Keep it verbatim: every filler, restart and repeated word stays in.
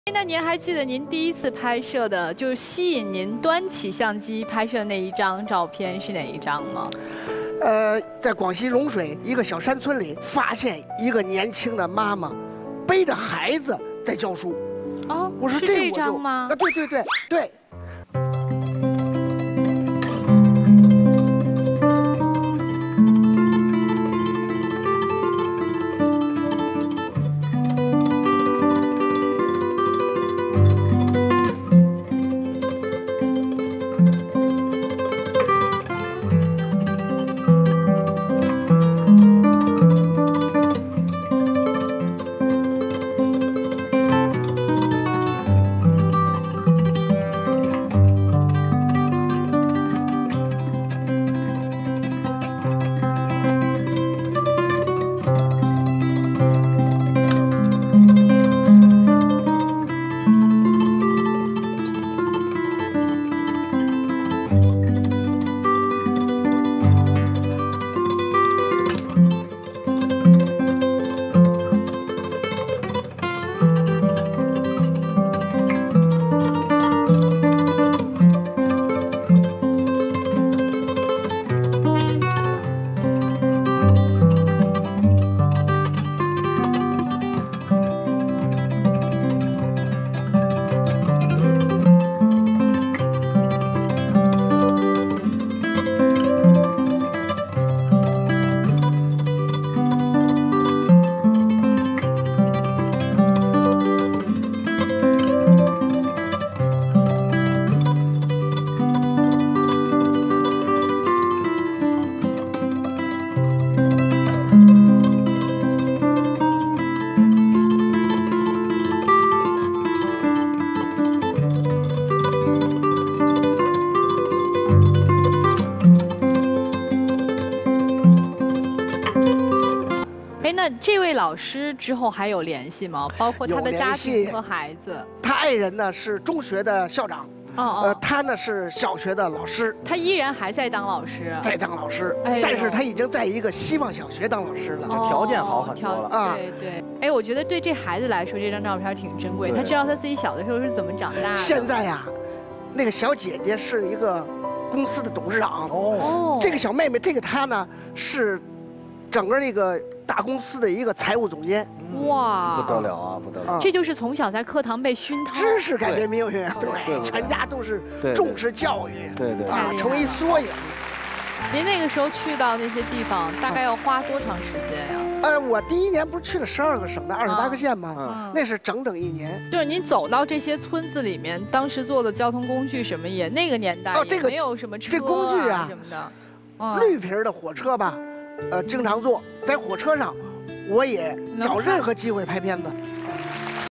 那您还记得您第一次拍摄的，就是吸引您端起相机拍摄的那一张照片是哪一张吗？ 呃，在广西融水一个小山村里，发现一个年轻的妈妈背着孩子在教书。 哦， 我说是这这我就张吗？ 啊，对对对对。 那这位老师之后还有联系吗？包括他的家庭和孩子。 他爱人呢是中学的校长， 哦哦， 呃，他呢是小学的老师。 他依然还在当老师， 在当老师， 哎呦但是他已经在一个希望小学当老师了。 哦条件好很多了啊对对，哎，我觉得对这孩子来说，这张照片挺珍贵。 对他知道他自己小的时候是怎么长大的。 现在呀，那个小姐姐是一个公司的董事长。 哦， 哦， 这个小妹妹，这个她呢是整个那个大公司的一个财务总监。 哇， 不得了啊，不得了！ 这就是从小在课堂被熏陶， 知识改变命运， 对对，全家都是重视教育， 对对啊，成为一缩影。 您那个时候去到那些地方，大概要花多长时间呀？ 呃，我第一年不是去了十二个省的二十八个县吗？ 嗯， 那是整整一年。 就是您走到这些村子里面，当时坐的交通工具什么也，那个年代哦这个也没有什么车这工具啊什么的，嗯绿皮儿的火车吧，呃，经常坐，在火车上，我也找任何机会拍片子。